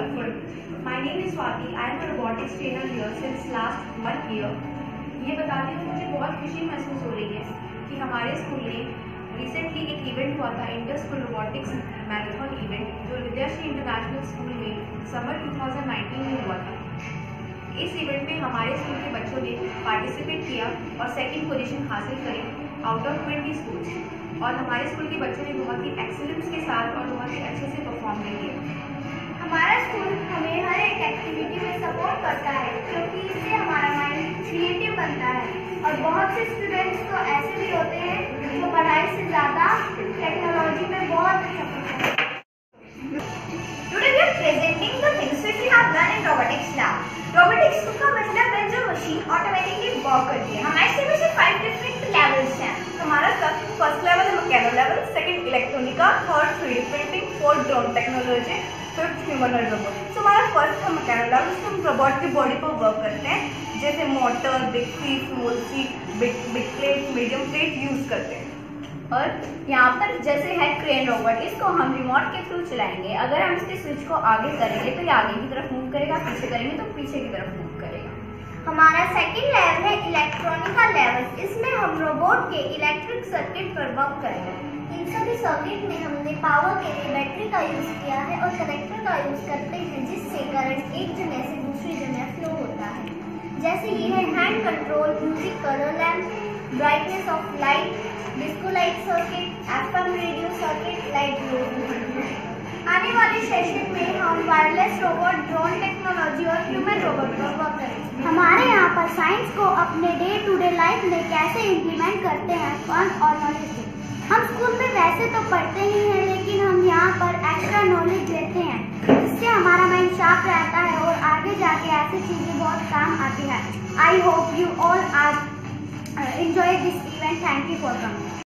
wonderful. My name is Swati. I am a robotics trainer here since last 1 year. ये बताते हुए मुझे बहुत खुशी महसूस हो रही है कि हमारे स्कूल में रिसेंटली एक इवेंट हुआ था, inter school robotics marathon event, जो विद्याश्री इंटरनेशनल स्कूल में समर 2019 में हुआ था। इस इवेंट में हमारे स्कूल के बच्चों ने पार्टिसिपेट किया और सेकंड पोजीशन हासिल करी आउट ऑफ 20 स्कूल्स। और हमारे स्कूल के बच्चों ने बहुत ही एक्सीलेंस के साथ और बहुत ही अच्छे से परफॉर्म किया। हमारा स्कूल हमें हर एक एक्टिविटी में सपोर्ट करता है, क्योंकि इससे हमारा माइंड क्रिएटिव बनता है। और बहुत से स्टूडेंट्स तो ऐसे भी होते हैं जो पढ़ाई से ज़्यादा टेक्नोलॉजी में बहुत अच्छा करते हैं। Today we are presenting the things which we have done in robotics lab. Robotics का मतलब है जो मशीन ऑटोमेटिकली वर्क करती है। हमारे इसमें से 5 डिफरेंट लेवल्स हैं। हमारा फर्स्ट लेवल है Meccano level, second electronica, third 3D printing, fourth drone technology, fifth humanoid robot. तो हमारा फर्स्ट है मैकेनो लेवल, उसमें हम रोबोट की बॉडी पर वर्क करते हैं, जैसे motor, big seat, small seat, big plate, medium plate use करते हैं। और यहाँ पर जैसे है क्रेन रोबोट, इसको हम रिमोट के थ्रू चलाएंगे। अगर हम इसके स्विच को आगे करेंगे तो ये आगे की तरफ मूव करेगा, पीछे करेंगे तो पीछे की तरफ मूव करेगा। हमारा सेकंड लेवल है इलेक्ट्रॉनिका लेवल। इसमें हम रोबोट के इलेक्ट्रिक सर्किट पर वर्क करेंगे। इन सभी सर्किट में हमने पावर के लिए बैटरी का यूज किया है और कनेक्टर का यूज करते हैं, जिससे करंट एक जगह से दूसरी जगह फ्लो होता है। जैसे ये है hand control, music, colour lamp, brightness off light, disco light circuit, FM radio circuit, light glow. आने वाले सेशन में हम वायरलेस रोबोट, ड्रोन टेक्नोलॉजी और ह्यूमन रोबोट पर वर्क करेंगे। हमारे यहाँ पर साइंस को अपने डे टू डे लाइफ में कैसे इम्प्लीमेंट करते हैं, फन और नॉलेज से। हम स्कूल में वैसे तो पढ़ते ही हैं, लेकिन हम यहाँ पर एक्स्ट्रा नॉलेज लेते हैं, जिससे हमारा माइंड शार्प रहता है और आगे जाके ऐसी चीज़ें बहुत काम आती हैं। I hope you all are enjoy this event. Thank you for coming.